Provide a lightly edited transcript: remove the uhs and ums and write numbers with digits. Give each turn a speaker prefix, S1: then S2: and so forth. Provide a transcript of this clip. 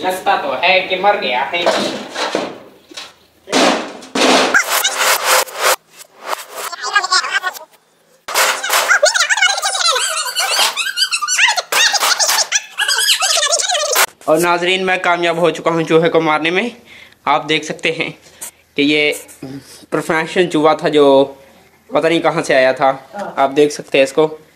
S1: लगता तो है कि मर गया है। और नाजरीन, मैं कामयाब हो चुका हूँ चूहे को मारने में। आप देख सकते हैं कि ये प्रोफेशनल चूहा था जो पता नहीं कहाँ से आया था। आप देख सकते हैं इसको।